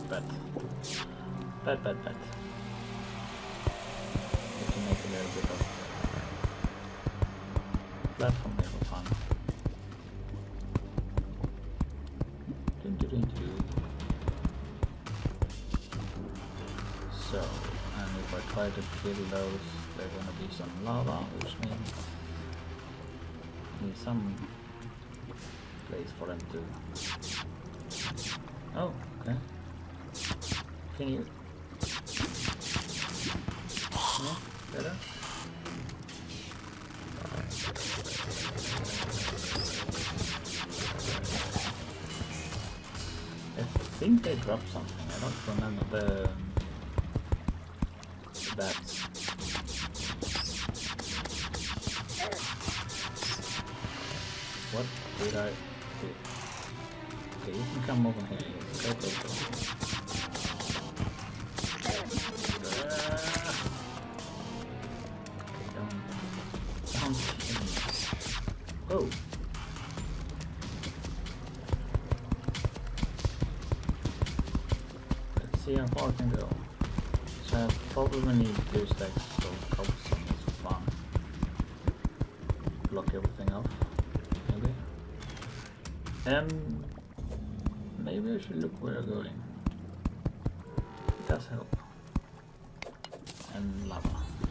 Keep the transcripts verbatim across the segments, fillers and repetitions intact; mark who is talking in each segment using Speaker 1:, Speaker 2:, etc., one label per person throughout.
Speaker 1: bad. Bad, bad, bad. Need to make a little bit of platform here for fun. Dun, dun, dun, dun. So, and if I try to kill those, there's gonna be some lava, which means need some place for them to. Oh, okay. Can you? Yeah, better. I think they dropped something. I don't remember the that. What did I do? Okay, you can come over here. Go, go, go. Oh. Let's see how far I can go. So I probably need two stacks of cobblestone for fun. Block everything off, maybe. And maybe I should look where I'm going. It does help. And lava.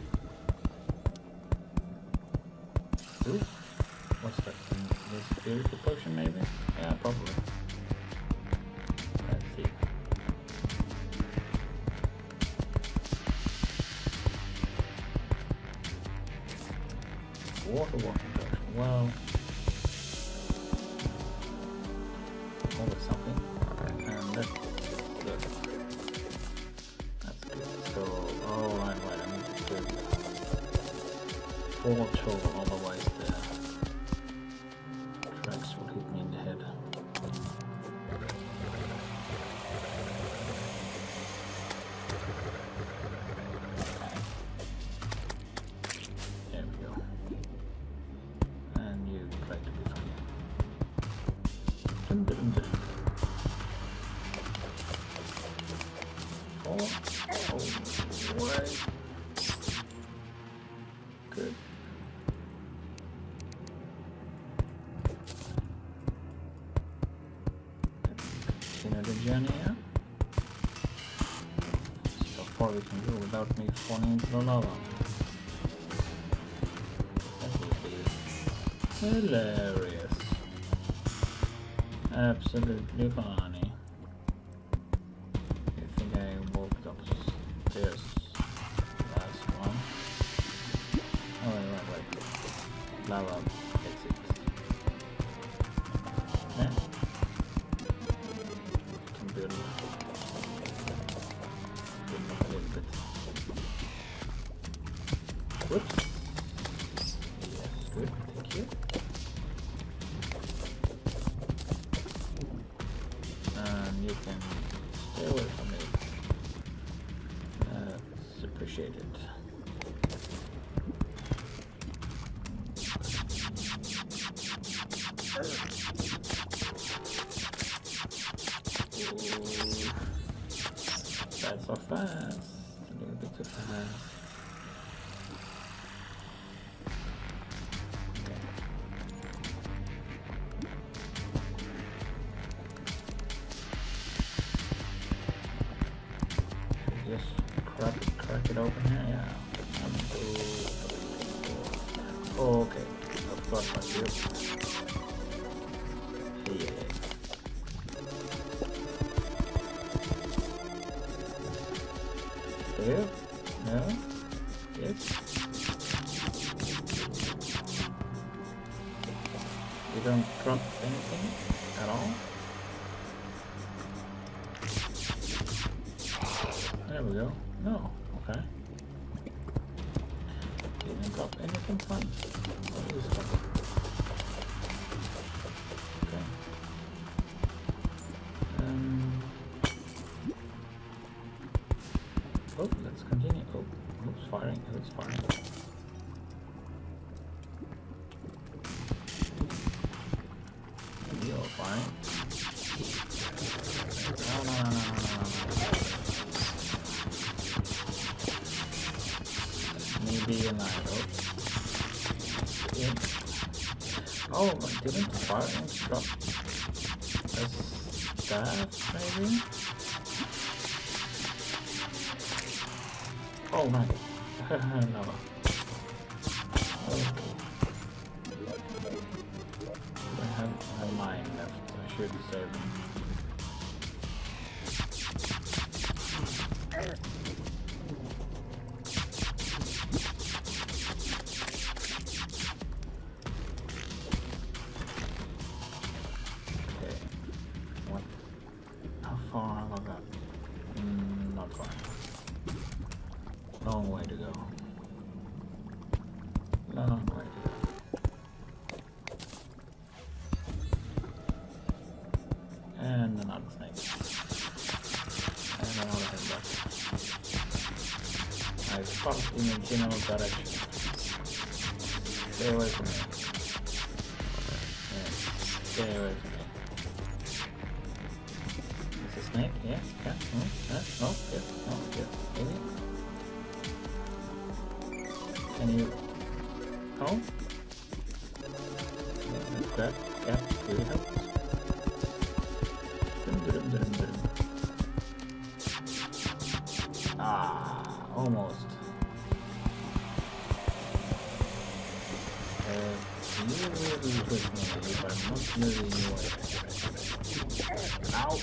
Speaker 1: Ooh. What's that? This spiritual potion maybe? Yeah, probably. Let's see. Water walking potion. Well, always something. And that's good. That's good. So, oh, right, right. I need to do four children, otherwise the tracks will hit me in the head. There we go. And you try to be funny. Dun, dun, dun. Four. Oh, right. Good. The journey here. See how far we can go without me falling into the lava. That would be hilarious. Absolutely funny. I think I walked upstairs last one. Oh wait, wait, wait. Lava exit. Yeah. Build, build up a little bit. Whoops. Yes, good, thank you. And you can stay away from me. That's appreciated. That's so fast. A little bit too fast. Okay. Just crack it, crack it open here. Yeah. Oh, okay. Of course, my dear. Yeah. There? No? Yes? You don't drop anything at all? There we go. No. Okay. Didn't drop anything fun. What is this one? Okay. Um... Oh, let's continue. Oh, who's firing? Who's firing? You're firing. No, no, no, no, no, no, no. stay in line though. Yeah. Oh, I didn't fire instruct as staff, maybe? Oh my god. No. Okay. I have, I have mine left. I should save them. Long way to go. Long way to go. And another snake. And another headbutt. I fucked in the general direction. Stay away from me. Yeah. Stay away from me. Is a snake? Yeah? Yeah? Hmm? Huh? No? Yes? No? Yes? Maybe? Can you? Oh? Grab, grab, really helps. Ah, almost. Uh, you really hit me if I'm not moving you away. Ow!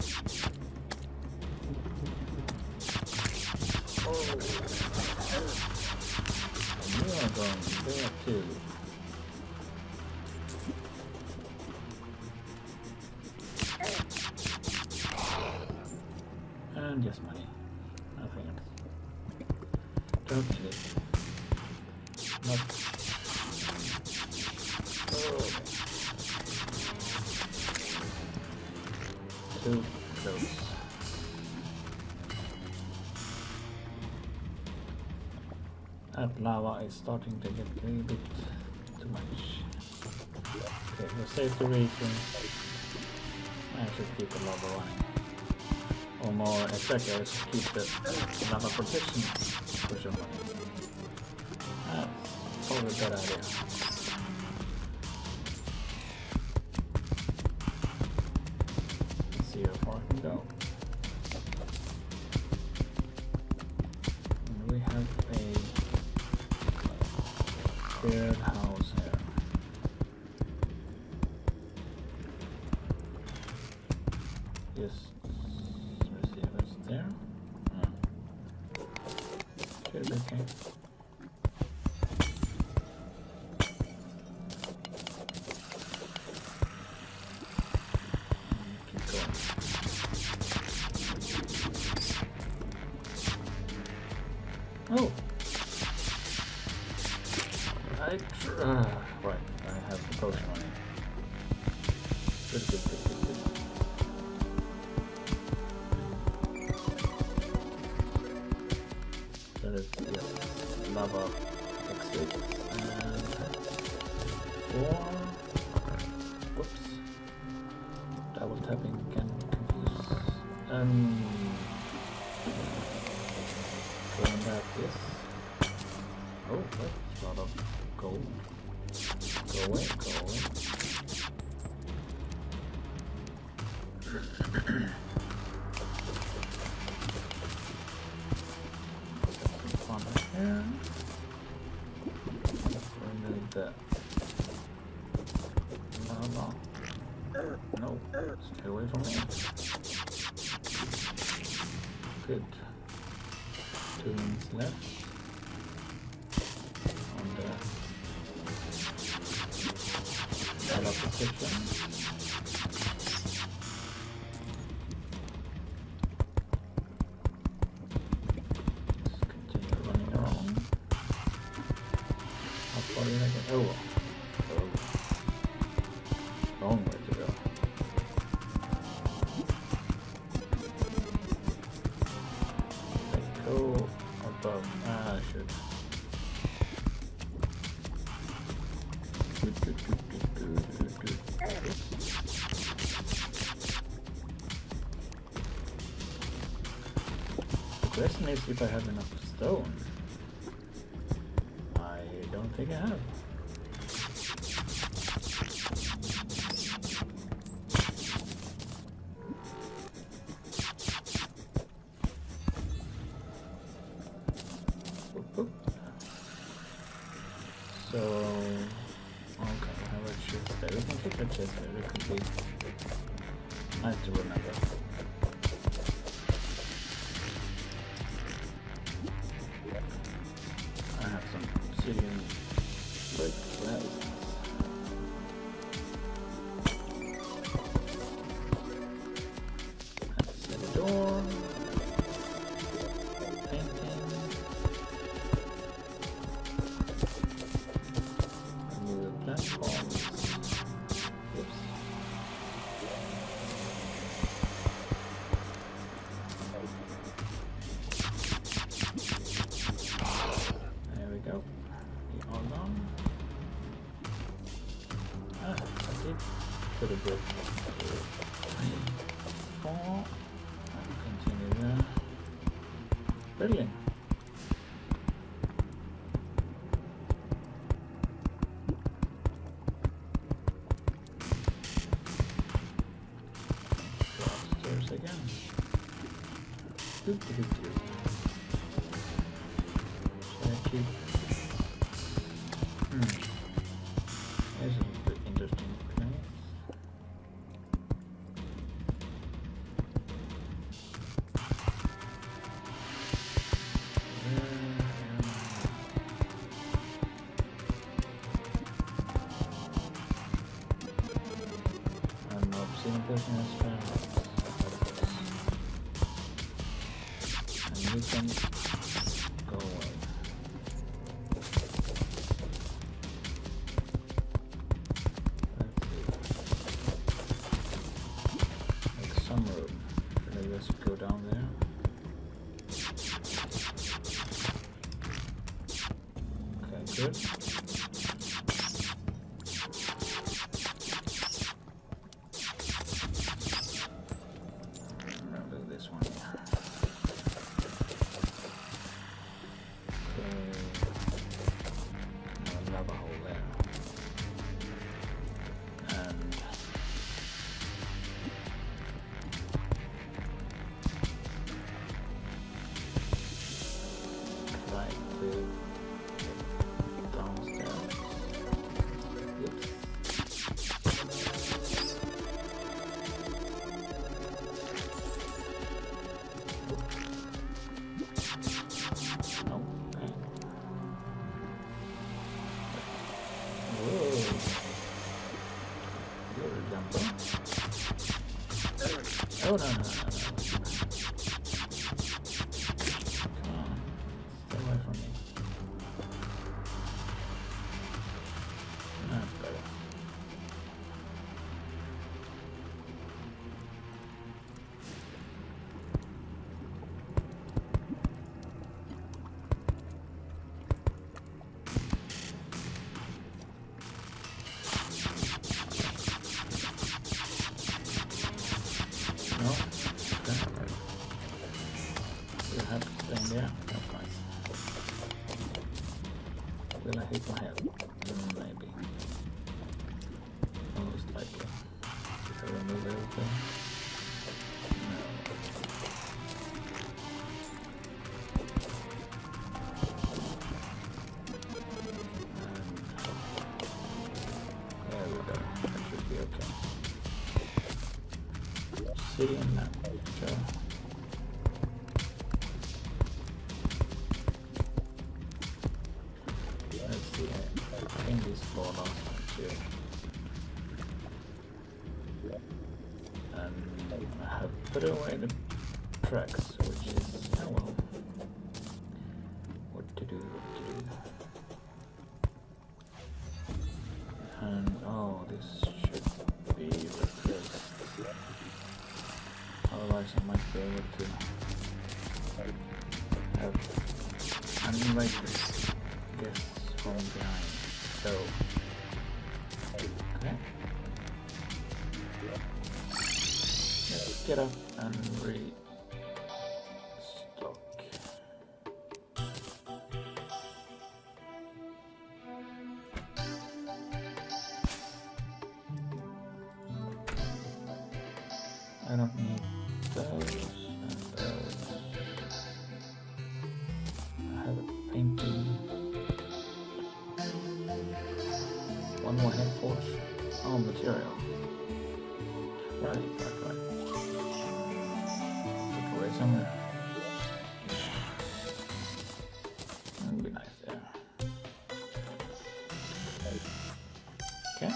Speaker 1: Oh! You are going there too. And just money. Nothing else. Don't need it. Not. Oh. Too close. That lava is starting to get a little bit too much. Okay, for safety reasons, I should keep the lava running. Or more exactly, I should keep the lava protection push on running. That's probably a good idea. Let's see how far I can go. And we have a third house here. Yes, receivers there. Oh. Should be okay. Keep going. Oh. I tr uh, right, I have the potion on it. Good, good, good, good, good. There is, yes, lava exit. And four. Whoops. Double tapping can confuse. Um. Going back, yes. Oh, wait, a lot of gold. Go away, go away. On here. Remove that. Lava. No, stay away from me. Good. Two minutes left. Of the kitchen. Just continue running around. How far did I get? Oh, oh. Long way to go. Let go above. Ah, I should. Good, good, good, good, good, good, good. The question is if I have enough stone. don't think I have. So, okay, how about chest there? We can keep the chest there, it could be. I have to remember. I have some obsidian bricks for that. That's the door. To the bridge. Three, four, and continue there. Brilliant. Upstairs again. Doop, doop, doop, doop. Should I keep? Hmm. There's a bit interesting place. Person has found, and you can go away. Let's see. Like some room. Should I just go down there? Okay, good. Oh, no, no, no, no. Come on. Stay away from me. That's better. No? Okay. We'll have to stand there. That's nice. Will I hit my head? Mm, maybe. Most likely. If I remove everything. No. And there we go. That should be okay. City and map. Sure. Let's see. I think these four last ones here. And I have put away the tracks, which is oh well. What to do? What to do? And oh, this should be replaced. Otherwise I might be able to have uninvited guests from behind. So, okay. Let's get up and restock. I don't need those and those. I have a painting. One more head force. Oh, material. Right, right, right. Take away somewhere. That'd be nice there. Okay.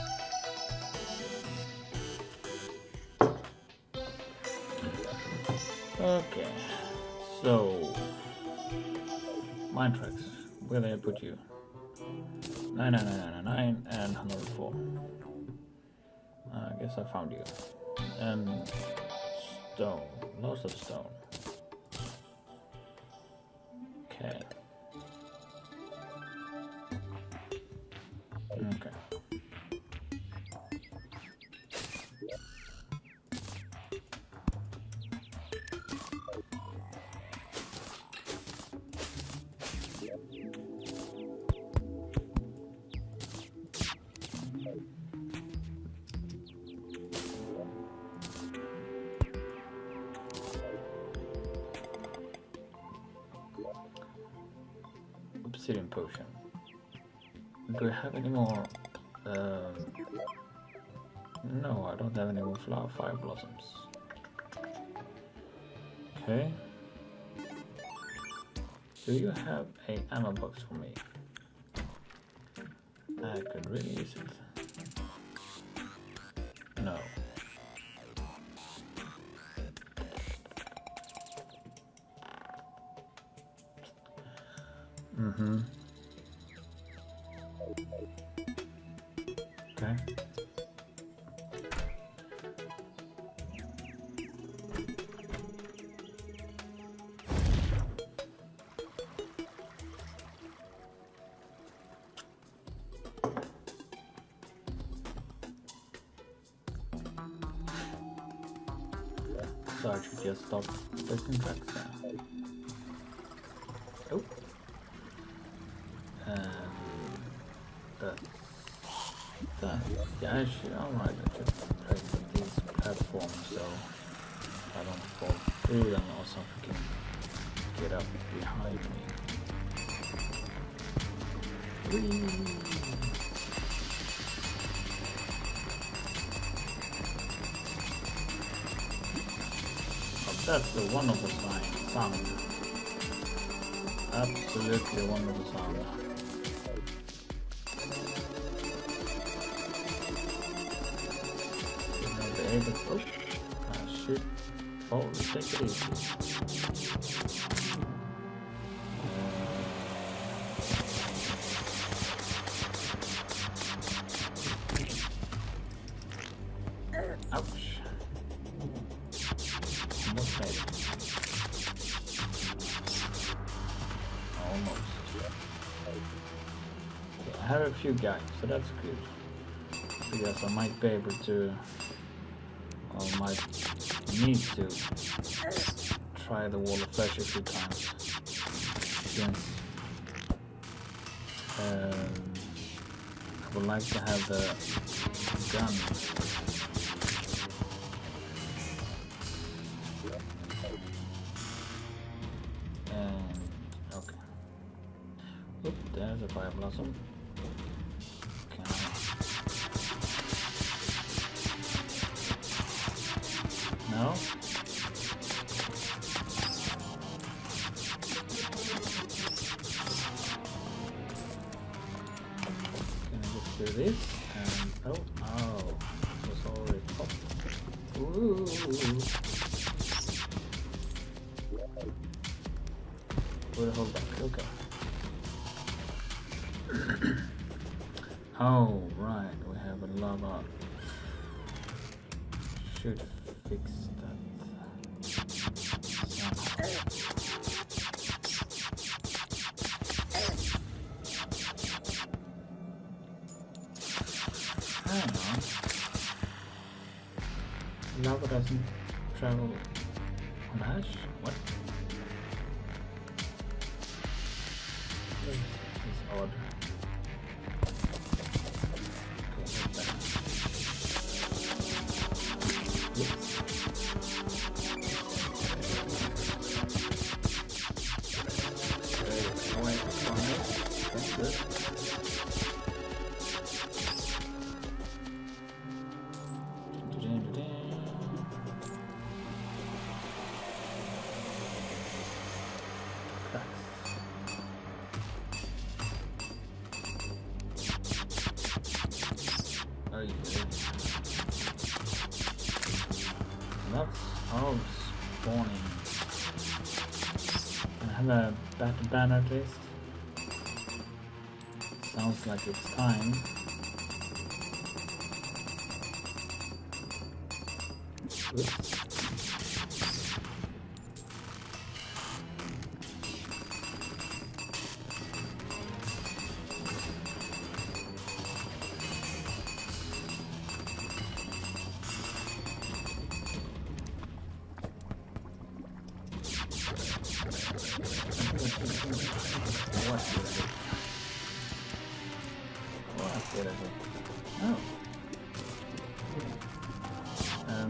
Speaker 1: Okay. So, mine tracks. Where did I put you? nine nine nine nine nine and one hundred four. Uh, I guess I found you. And stone. Lots of stone. Okay. Okay. Obsidian potion. Do I have any more? Um, no, I don't have any more flower fire blossoms. Okay. Do you have a ammo box for me? I could really use it. No. Mm-hmm. Okay. So I should just stop placing tracks now. Oh. And that's that. Yeah, actually, alright, I should place these platforms so I don't fall through them or something can get up behind me. Whee! That's the wonderful sign, sound. Absolutely wonderful sound. You know, the able to, oh, ah, shit. Oh, take it easy. Uh, ouch. Almost made it. Almost. Okay, I have a few guys, so that's good. Because I might be able to, or might need to, try the wall of flesh a few times. Since um, I would like to have the gun. Oop, there's a fire blossom. Can I? No? Can I just do this? And oh, oh, it's already popped. Ooh. We'll hold back, okay. Oh, right, we have a lava. Should fix that somehow. I don't know. Lava doesn't travel on ash? What? This is odd. Yes. have a better banner at least. Sounds like it's time. Oops. What did I do? What did I do? Oh. Um.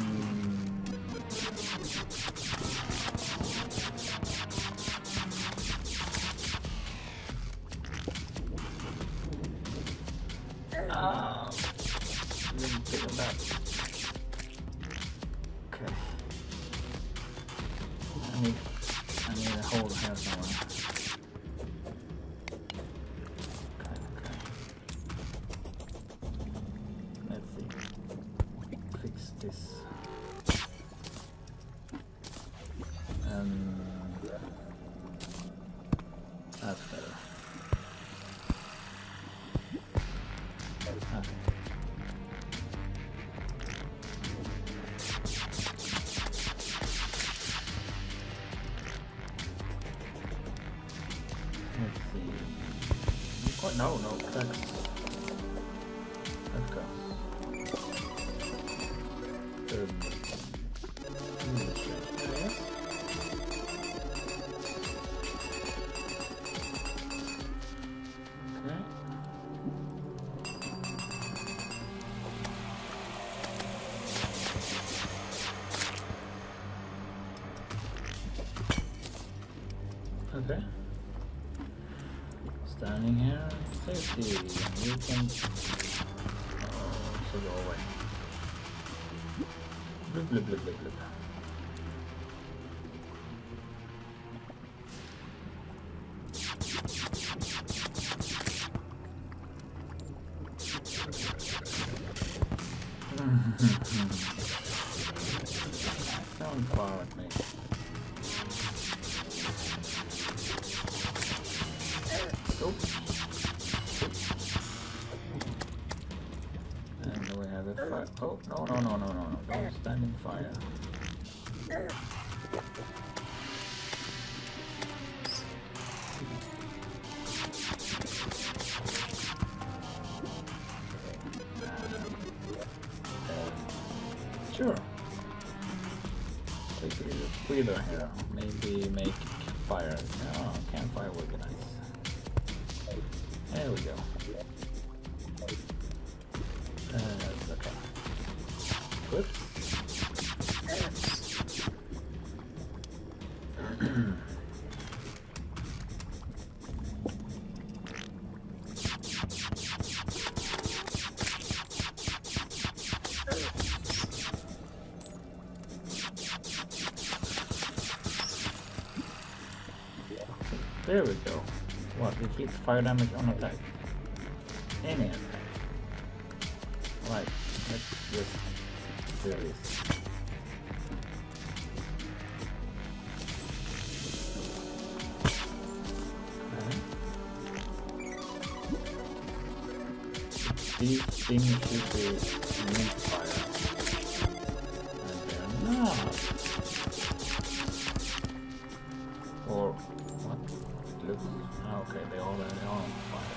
Speaker 1: Ah. Didn't pick it up. Okay. I need. I need a hole here somewhere. This um that's better. Okay. Let's see. Oh no no that's let's go. Okay. Standing here, safety, and we can oh, so go away. Blip, blip, blip, blip, blip. Don't fire at me. Oops. And we have a fire. Oh, no, no, no, no, no, no. Don't stand in fire. Sure. Take a little breather here. Maybe make fire. No, campfire would be nice. There we go. Uh, that's okay. Whoops. There we go. What? Inflicts fire damage on attack. Any attack. Right. Let's just do this. Okay. These things should be immune to fire. And they're not. Or what? Looks, oh, okay, they already are on fire.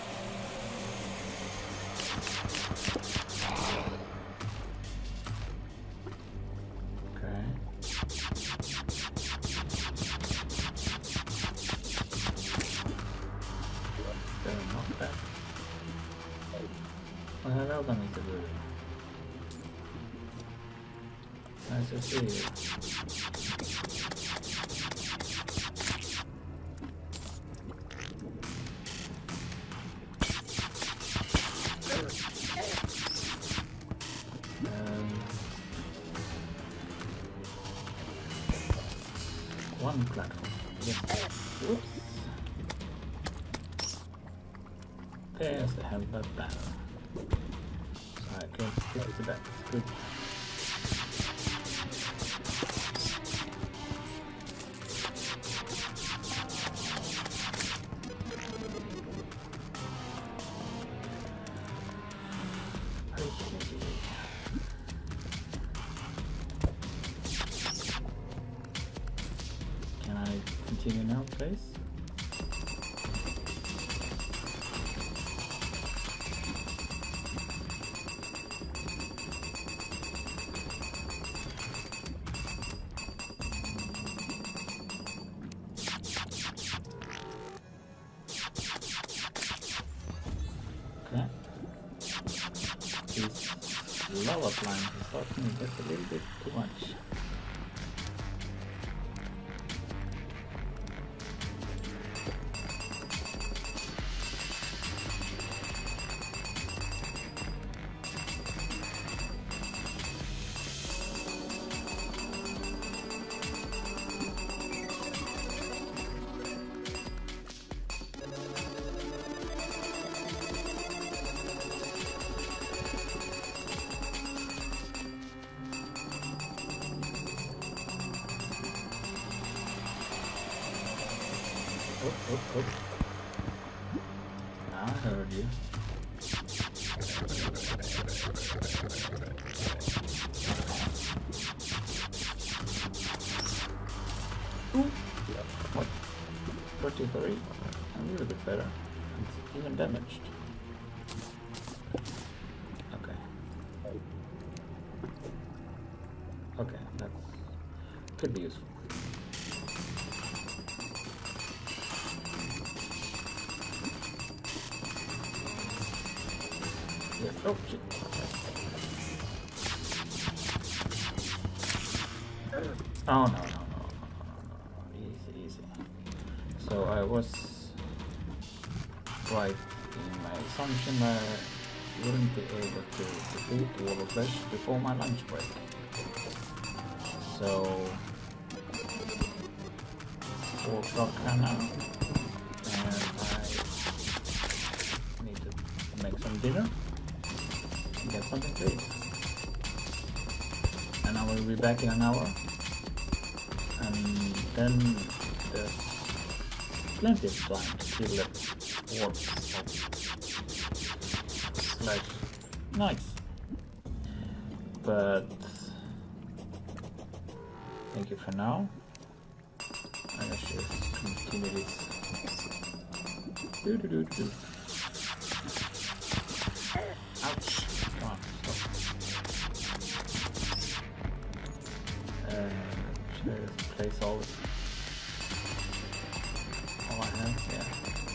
Speaker 1: Okay. They're not that. Well, hello, Mister Blue. Nice to see you. One platform. Yes. Whoops. There's the helmet banner. So I can fix that. Good. these lava slimes are starting to get a little bit too much. Oh, oh, oh. I heard you. Ooh. What? forty-three? A little bit better. It's even damaged. Okay. Okay, that could be useful. Yes. Oh shit. Oh no no no no no no no easy easy. So I was right in my assumption that I wouldn't be able to defeat Wall of Flesh before my lunch break. So four o'clock now, and I need to make some dinner. Get something to eat, and I will be back in an hour, and then there's plenty of time to kill the hordes of flesh. Nice, but thank you for now. I should continue this. Do do do do. Ouch. Come on, stop. Uh, should I just place all, all I have? Yeah.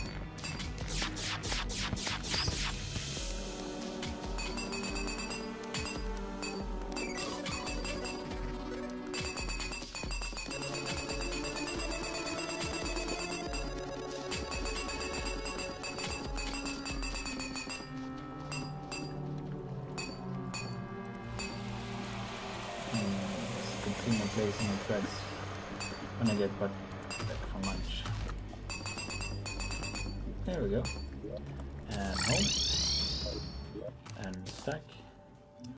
Speaker 1: Continue placing the threads when I get back from lunch. There we go. And home. And stack.